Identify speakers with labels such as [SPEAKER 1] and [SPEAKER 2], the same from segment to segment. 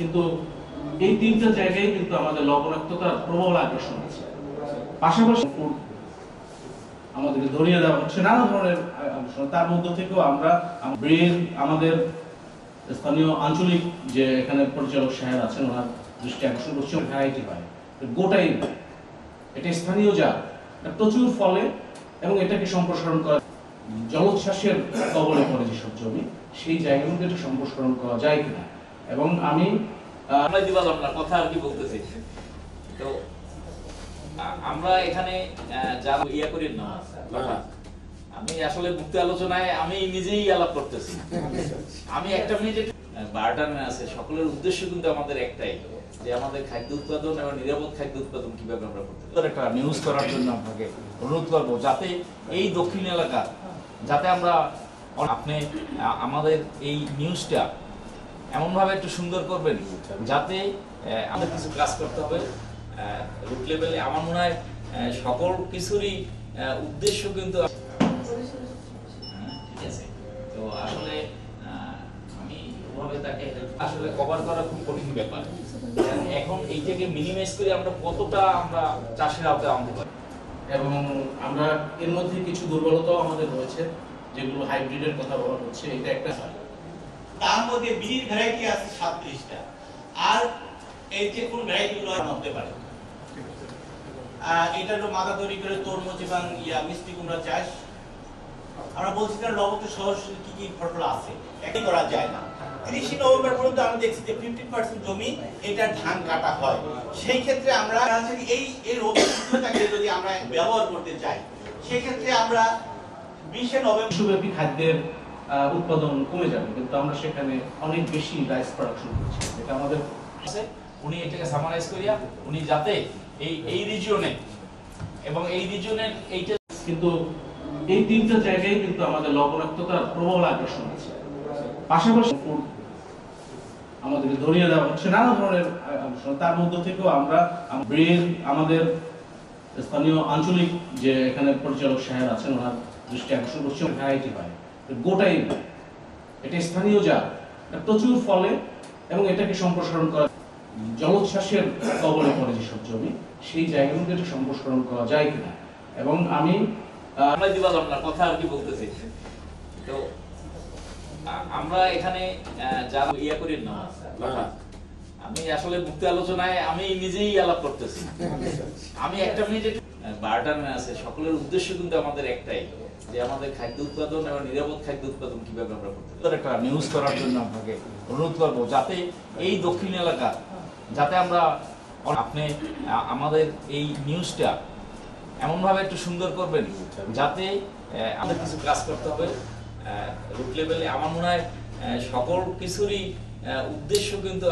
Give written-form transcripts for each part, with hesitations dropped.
[SPEAKER 1] কিন্তু এই তিনটা জায়গায় কিন্তু আমাদের লবণাক্ততার প্রবল আকর্ষণ আছে। পাশাপাশি ফুড আমাদেরকে ধরিয়ে দেওয়া হচ্ছে নানা ধরনের আকর্ষণ, তার মধ্যে থেকেও আমরা আমাদের স্থানীয় আঞ্চলিক যে এখানে পরিচালক সাহেব আছেন ওনার দৃষ্টি আকর্ষণ করছে ভ্যারাইটি হয়, গোটাই এটা স্থানীয় জাত, প্রচুর ফলে এবং এটাকে সম্প্রসারণ করা জলোচ্ছ্বাসের কবলে পড়ে যেসব জমি সেই জায়গাগুলোকে এটা সম্প্রসারণ করা যায় কিনা। এবং আমি
[SPEAKER 2] কথা আর কি বলতেছি, তো আমরা এখানে যা ইয়া করি না, আমি আসলে মুক্তি আলোচনায় আমি নিজেই আলাপ করতেছি। আমি একটা মিনিট বার্টার আছে, সকলের উদ্দেশ্য কিন্তু আমাদের একটাই, যে আমাদের খাদ্য উৎপাদন এবং নিরাপদ খাদ্য উৎপাদন কিভাবে আমরা করতে পারি। একটা নিউজ করার জন্য আপনাকে অনুরোধ করবো, যাতে এই দক্ষিণ এলাকা যাতে আমরা আপনি আমাদের এই নিউজটা এমনভাবে একটু সুন্দর করবেন যাতে আমাদের কিছু কাজ করতে হবে রুট লেভেলে। আমার মনে হয় সকল কিছুরই উদ্দেশ্য কিন্তু ঠিক আছে। তো আসলে আমি ওভাবে তাকে আসলে কভার করা খুব কঠিন ব্যাপার। এখন এইটাকে মিনিমাইজ করে আমরা কতটা আমরা চাষের আওতায় আনতে পারি।
[SPEAKER 1] এবং আমরা এর মধ্যে কিছু দুর্বলতাও আমাদের রয়েছে, যেগুলো হাইব্রিডের কথা বলা হচ্ছে, এটা একটা
[SPEAKER 3] তার মধ্যে বিড়ির ভ্যারাইটি আছে 37টা, আর এই যে কোন ভ্যারাইটি গুলো হতে পারে। এটা হলো মাথা তৈরি করে তরমুজ এবং মিষ্টি কুমড়া চাষ। আমরা বলছিলাম লবণ সহজ কি কি ফসল আছে, একই করা যায় না। 30 নভেম্বর পর্যন্ত আমরা দেখছি যে 50% জমি এটা ধান কাটা হয়। সেই ক্ষেত্রে আমরা এই এর অভিজ্ঞতাকে যদি আমরা ব্যবহার করতে চাই, সেই ক্ষেত্রে আমরা 20 নভেম্বর
[SPEAKER 1] বিশ্বব্যাপী খাদ্যের উৎপাদন কমে যাবে, কিন্তু আমরা সেখানে অনেক বেশি রাইস প্রোডাকশন করছি। এটা আমাদের
[SPEAKER 2] উনি এটাকে সামারাইজ করিয়া উনি যাতে এই রিজিয়নে এবং এই রিজিয়নের এইটা,
[SPEAKER 1] কিন্তু এই তিনটা জায়গায় কিন্তু আমাদের লবণাক্ততার প্রবল আকর্ষণ আছে। পাশাপাশি ফুড আমাদেরকে ধরিয়ে দেওয়া হচ্ছে নানা ধরনের আকর্ষণ, তার মধ্যে থেকেও আমরা আমাদের স্থানীয় আঞ্চলিক যে এখানে পরিচালক সাহেব আছেন ওনার দৃষ্টি আকর্ষণ করছে ভ্যারাইটি হয়, গোটাই এটা স্থানীয় জাত, প্রচুর ফলে এবং এটাকে সম্প্রসারণ করা জলোচ্ছ্বাসের কবলে পড়ে যেসব জমি সেই জায়গাগুলোকে এটা সম্প্রসারণ করা যায় কিনা। এবং আমি
[SPEAKER 2] কথা আর কি বলতেছি, তো আমরা এখানে যা ইয়া করি না, আমি আসলে মুক্তি আলোচনায় আমি নিজেই আলাপ করতেছি। আমি একটা মিনিট বার্টার আছে, সকলের উদ্দেশ্য কিন্তু আমাদের একটাই, যে আমাদের খাদ্য উৎপাদন এবং নিরাপদ খাদ্য উৎপাদন কিভাবে আমরা করতে পারি। একটা নিউজ করার জন্য আপনাকে অনুরোধ করবো, যাতে এই দক্ষিণ এলাকা যাতে আমরা আপনি আমাদের এই নিউজটা এমনভাবে একটু সুন্দর করবেন যাতে আমাদের কিছু কাজ করতে হবে রুট লেভেলে। আমার মনে হয় সকল কিছুরই উদ্দেশ্য কিন্তু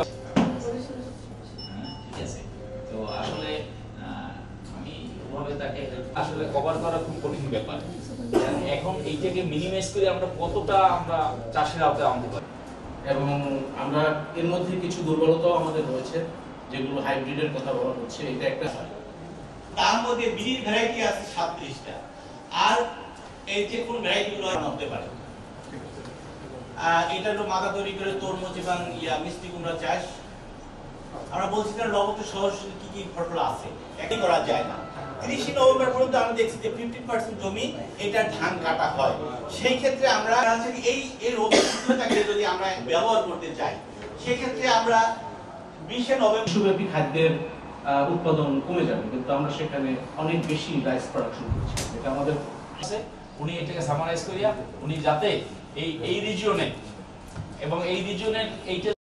[SPEAKER 2] ঠিক আছে। তো আসলে আমি ওভাবে তাকে আসলে কভার করা খুব কঠিন ব্যাপার। এখন এইটাকে মিনিমাইজ করে আমরা কতটা আমরা চাষের আওতায় আনতে পারি।
[SPEAKER 1] এবং আমরা এর মধ্যে কিছু দুর্বলতাও আমাদের রয়েছে, যেগুলো হাইব্রিডের কথা বলা হচ্ছে, এটা একটা
[SPEAKER 3] তার মধ্যে বিড়ির ভ্যারাইটি আছে 37টা, আর এই যে কোন ভ্যারাইটি গুলো হতে পারে। এটা হলো মাথা তৈরি করে তরমুজ এবং মিষ্টি কুমড়া চাষ। আমরা বলছিলাম লবণ সহজ কি কি ফসল আছে, একই করা যায় না। 30 নভেম্বর পর্যন্ত আমরা দেখছি যে 50% জমি এটা ধান কাটা হয়। সেই ক্ষেত্রে আমরা এই এর অভিজ্ঞতাকে যদি আমরা ব্যবহার করতে চাই, সেই ক্ষেত্রে আমরা 20 নভেম্বর
[SPEAKER 1] বিশ্বব্যাপী খাদ্যের উৎপাদন কমে যাবে, কিন্তু আমরা সেখানে অনেক বেশি রাইস প্রোডাকশন করছি। এটা আমাদের
[SPEAKER 2] উনি এটাকে সামারাইজ করিয়া উনি যাতে এই রিজিয়নে এবং এই রিজিয়নের এইটা